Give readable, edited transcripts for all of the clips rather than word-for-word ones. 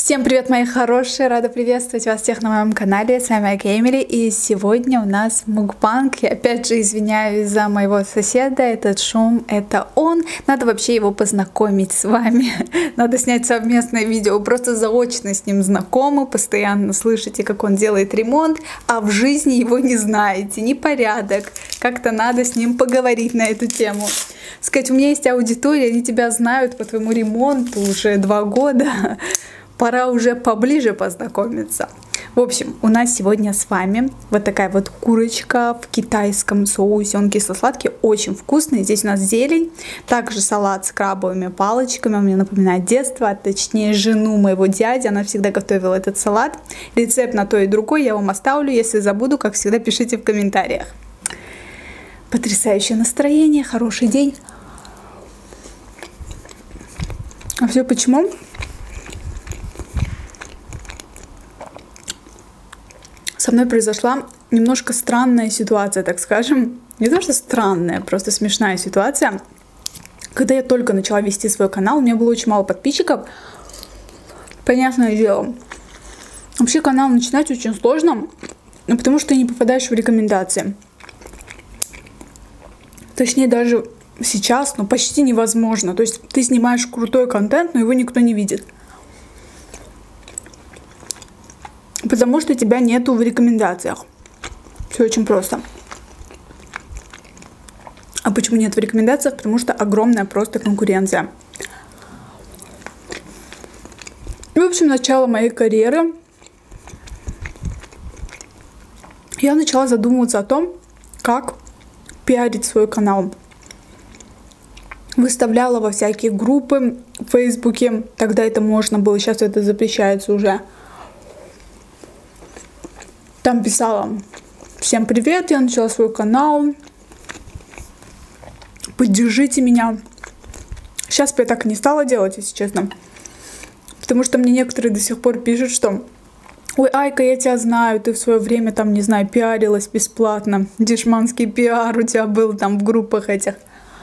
Всем привет, мои хорошие! Рада приветствовать вас всех на моем канале. С вами Эмили, и сегодня у нас мукбанг. Я опять же извиняюсь за моего соседа, этот шум, это он. Надо вообще его познакомить с вами. Надо снять совместное видео. Вы просто заочно с ним знакомы, постоянно слышите, как он делает ремонт, а в жизни его не знаете. Непорядок. Как-то надо с ним поговорить на эту тему. Сказать, у меня есть аудитория, они тебя знают по твоему ремонту уже 2 года. Пора уже поближе познакомиться. В общем, у нас сегодня с вами вот такая вот курочка в китайском соусе. Он кисло-сладкий, очень вкусный. Здесь у нас зелень. Также салат с крабовыми палочками. Он мне напоминает детство, а точнее жену моего дяди. Она всегда готовила этот салат. Рецепт на то и другой я вам оставлю. Если забуду, как всегда, пишите в комментариях. Потрясающее настроение, хороший день. А все почему? Со мной произошла немножко странная ситуация, так скажем. Не то, что странная, просто смешная ситуация. Когда я только начала вести свой канал, у меня было очень мало подписчиков. Понятное дело. Вообще канал начинать очень сложно, потому что ты не попадаешь в рекомендации. Точнее, даже сейчас, почти невозможно. То есть ты снимаешь крутой контент, но его никто не видит. Потому что тебя нету в рекомендациях. Все очень просто. А почему нет в рекомендациях? Потому что огромная просто конкуренция. И, в общем, начало моей карьеры. Я начала задумываться о том, как пиарить свой канал. Выставляла во всякие группы в Фейсбуке. Тогда это можно было, сейчас это запрещается уже. Там писала: всем привет, я начала свой канал, поддержите меня. Сейчас бы я так и не стала делать, если честно. Потому что мне некоторые до сих пор пишут, что: ой, Айка, я тебя знаю, ты в свое время там, не знаю, пиарилась бесплатно. Дешманский пиар у тебя был там в группах этих.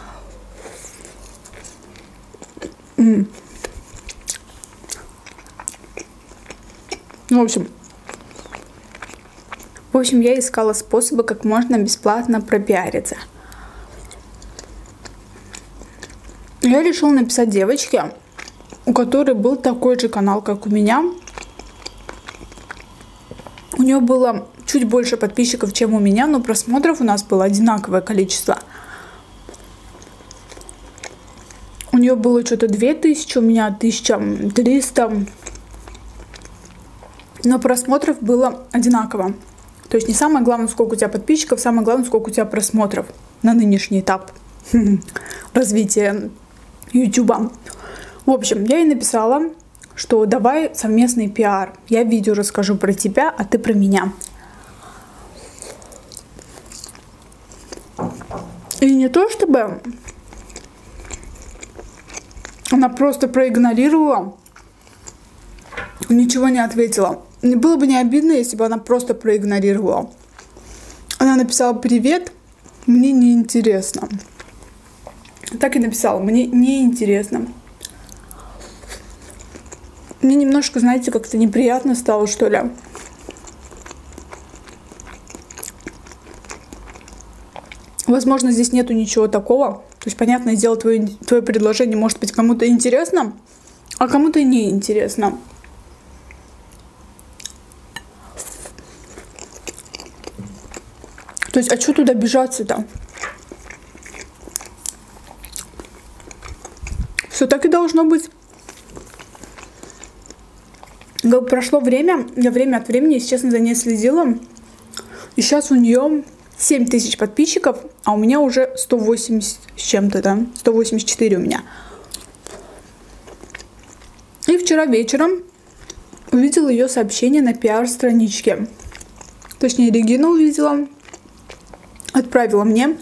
В общем, я искала способы, как можно бесплатно пропиариться. Я решила написать девочке, у которой был такой же канал, как у меня. У нее было чуть больше подписчиков, чем у меня, но просмотров у нас было одинаковое количество. У нее было что-то 2000, у меня 1300. Но просмотров было одинаково. То есть не самое главное, сколько у тебя подписчиков, самое главное, сколько у тебя просмотров на нынешний этап развития YouTube. В общем, я ей написала, что давай совместный пиар. Я в видео расскажу про тебя, а ты про меня. И не то чтобы она просто проигнорировала, ничего не ответила. Мне было бы не обидно, если бы она просто проигнорировала. Она написала: привет, мне неинтересно. Так и написала: мне неинтересно. Мне немножко, знаете, как-то неприятно стало, что ли. Возможно, здесь нету ничего такого. То есть, понятное дело, твое предложение может быть кому-то интересно, а кому-то неинтересно. То есть, а что туда бежаться-то? Все так и должно быть. Как прошло время, я время от времени, если честно, за ней следила. И сейчас у нее 7000 подписчиков, а у меня уже 180 с чем-то, да? 184 у меня. И вчера вечером увидела ее сообщение на пиар-страничке. Точнее, Регина увидела. Отправила мне.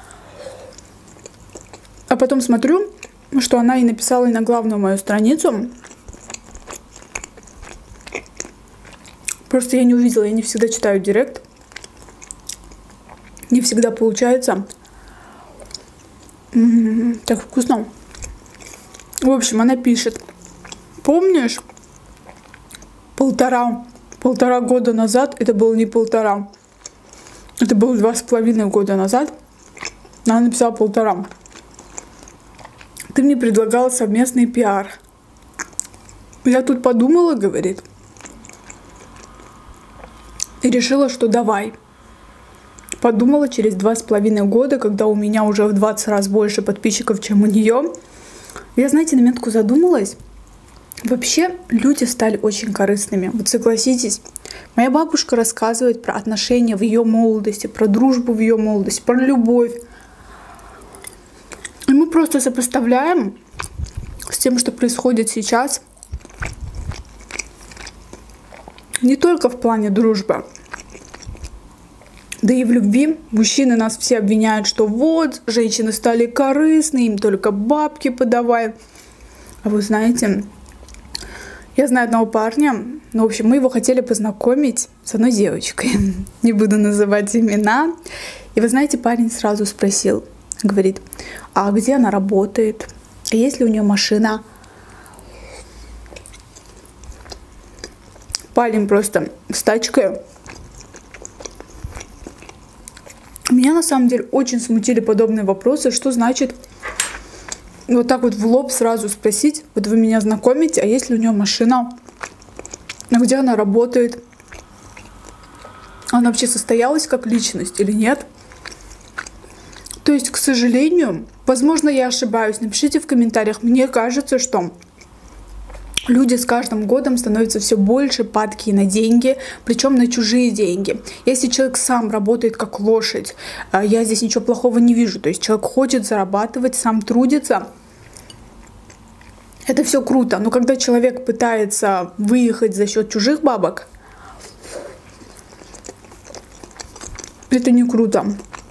А потом смотрю, что она и написала и на главную мою страницу. Просто я не увидела, я не всегда читаю директ. Не всегда получается. Так вкусно. В общем, она пишет: помнишь, полтора года назад, это было не полтора, это было 2,5 года назад, она написала 1,5. Ты мне предлагала совместный пиар. Я тут подумала, говорит, и решила, что давай. Подумала через 2,5 года, когда у меня уже в 20 раз больше подписчиков, чем у нее. Я, знаете, на минутку задумалась. Вообще люди стали очень корыстными. Вот согласитесь, моя бабушка рассказывает про отношения в ее молодости, про дружбу в ее молодости, про любовь. И мы просто сопоставляем с тем, что происходит сейчас. Не только в плане дружбы, да и в любви. Мужчины нас все обвиняют, что вот, женщины стали корыстны, им только бабки подавай. А вы знаете, я знаю одного парня, в общем, мы его хотели познакомить с одной девочкой. Не буду называть имена. И вы знаете, парень сразу спросил, говорит, а где она работает? А есть ли у нее машина? Парень просто с тачкой. Меня на самом деле очень смутили подобные вопросы. Что значит вот так вот в лоб сразу спросить, вот вы меня знакомите, а есть ли у нее машина? А где она работает? Она вообще состоялась как личность или нет? То есть, к сожалению, возможно, я ошибаюсь. Напишите в комментариях. Мне кажется, что люди с каждым годом становятся все больше падки на деньги, причем на чужие деньги. Если человек сам работает как лошадь, я здесь ничего плохого не вижу. То есть человек хочет зарабатывать, сам трудится. Это все круто. Но когда человек пытается выехать за счет чужих бабок, это не круто.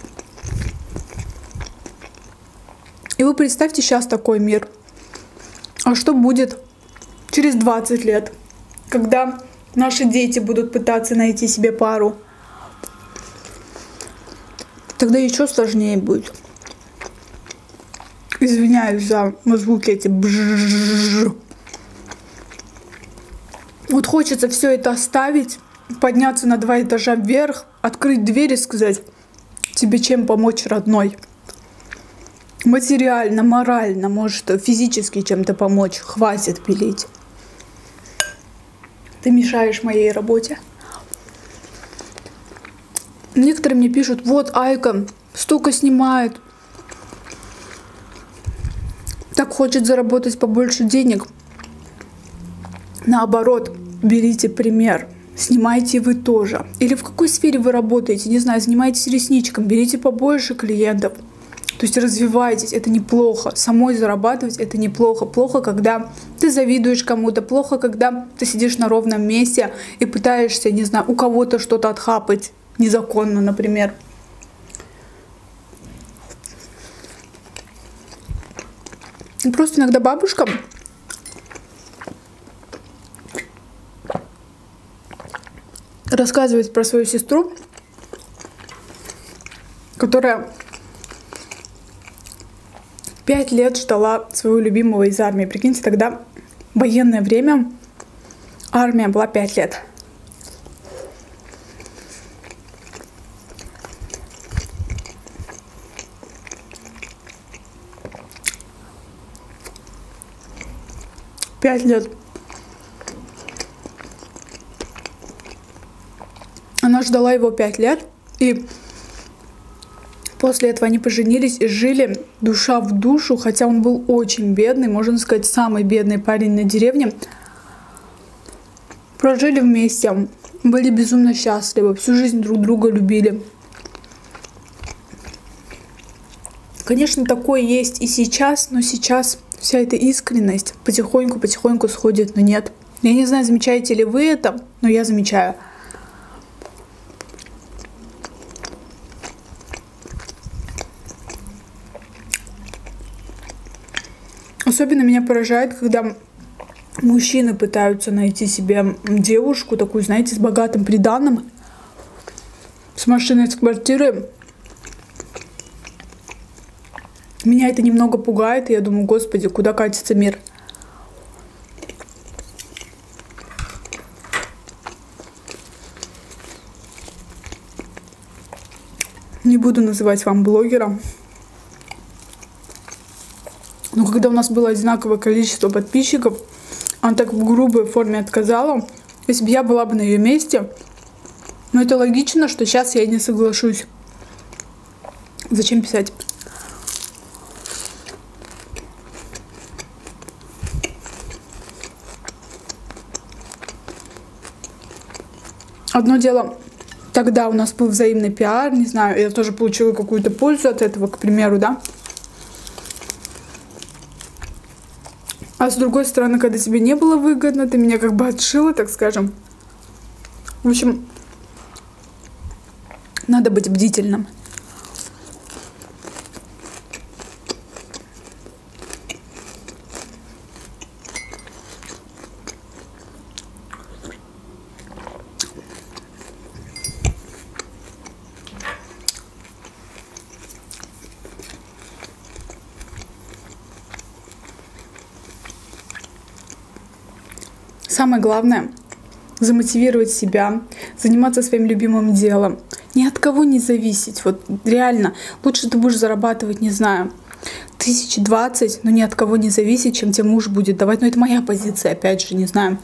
И вы представьте сейчас такой мир. А что будет через 20 лет, когда наши дети будут пытаться найти себе пару? Тогда еще сложнее будет. Извиняюсь за звуки эти. Бжжж. Вот хочется все это оставить, подняться на 2 этажа вверх, открыть дверь и сказать: тебе чем помочь, родной? Материально, морально, может, физически чем-то помочь. Хватит пилить. Ты мешаешь моей работе. Некоторые мне пишут: вот Айка столько снимает, так хочет заработать побольше денег. Наоборот, берите пример. Снимайте вы тоже. Или в какой сфере вы работаете, не знаю, занимаетесь ресничком, берите побольше клиентов. То есть развивайтесь, это неплохо. Самой зарабатывать это неплохо. Плохо, когда ты завидуешь кому-то. Плохо, когда ты сидишь на ровном месте и пытаешься, не знаю, у кого-то что-то отхапать незаконно, например. И просто иногда бабушкам рассказывать про свою сестру, которая 5 лет ждала своего любимого из армии. Прикиньте, тогда военное время, армия была 5 лет. Пять лет. Она ждала его 5 лет, и после этого они поженились и жили душа в душу, хотя он был очень бедный, можно сказать, самый бедный парень на деревне. Прожили вместе, были безумно счастливы, всю жизнь друг друга любили. Конечно, такое есть и сейчас, но сейчас вся эта искренность потихоньку сходит на нет. Я не знаю, замечаете ли вы это, но я замечаю. Особенно меня поражает, когда мужчины пытаются найти себе девушку, такую, знаете, с богатым приданым, с машиной, с квартирой. Меня это немного пугает, и я думаю: господи, куда катится мир? Не буду называть вам блогером. Но когда у нас было одинаковое количество подписчиков, она так в грубой форме отказала. Если бы я была бы на ее месте, но это логично, что сейчас я не соглашусь. Зачем писать? Одно дело, тогда у нас был взаимный пиар, не знаю, я тоже получила какую-то пользу от этого, к примеру, да. А с другой стороны, когда тебе не было выгодно, ты меня как бы отшила, так скажем. В общем, надо быть бдительным. Самое главное — замотивировать себя, заниматься своим любимым делом, ни от кого не зависеть. Вот реально, лучше ты будешь зарабатывать, не знаю, 1020, но ни от кого не зависеть, чем тебе муж будет давать. Но это моя позиция, опять же, не знаю.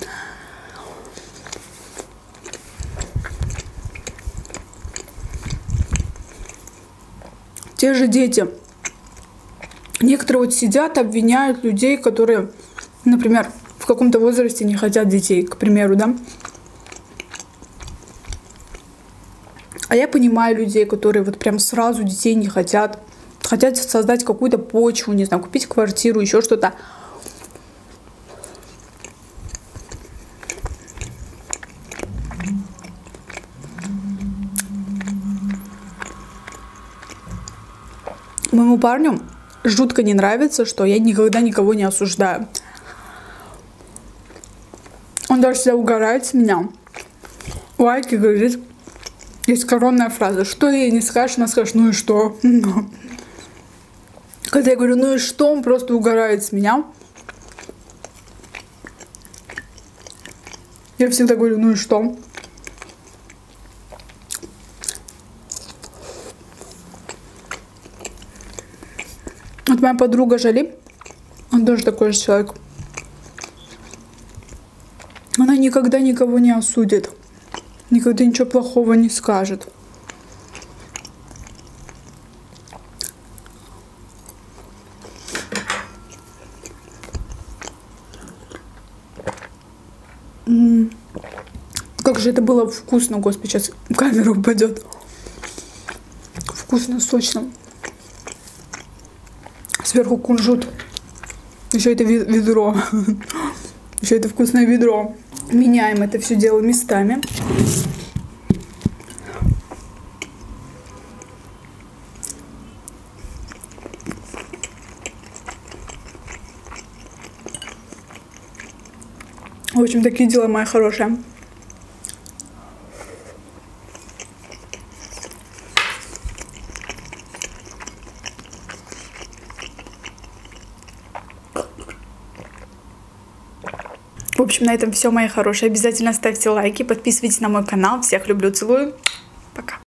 Те же дети. Некоторые вот сидят, обвиняют людей, которые, например, в каком-то возрасте не хотят детей, к примеру, да. А я понимаю людей, которые вот прям сразу детей не хотят. Хотят создать какую-то почву, не знаю, купить квартиру, еще что-то. Моему парню жутко не нравится, что я никогда никого не осуждаю. Он даже всегда угорает с меня. Лайки говорит. Есть коронная фраза. Что ей не скажешь, она скажет, ну и что? Когда я говорю, ну и что, он просто угорает с меня. Я всегда говорю, ну и что? Вот моя подруга Жали, он тоже такой же человек. Она никогда никого не осудит. Никогда ничего плохого не скажет. Как же это было вкусно, господи, сейчас камера упадет. Вкусно, сочно. Сверху кунжут. Еще это ведро. Еще это вкусное ведро. Меняем это все дело местами. В общем, такие дела, моя хорошая. В общем, на этом все, мои хорошие. Обязательно ставьте лайки, подписывайтесь на мой канал. Всех люблю, целую.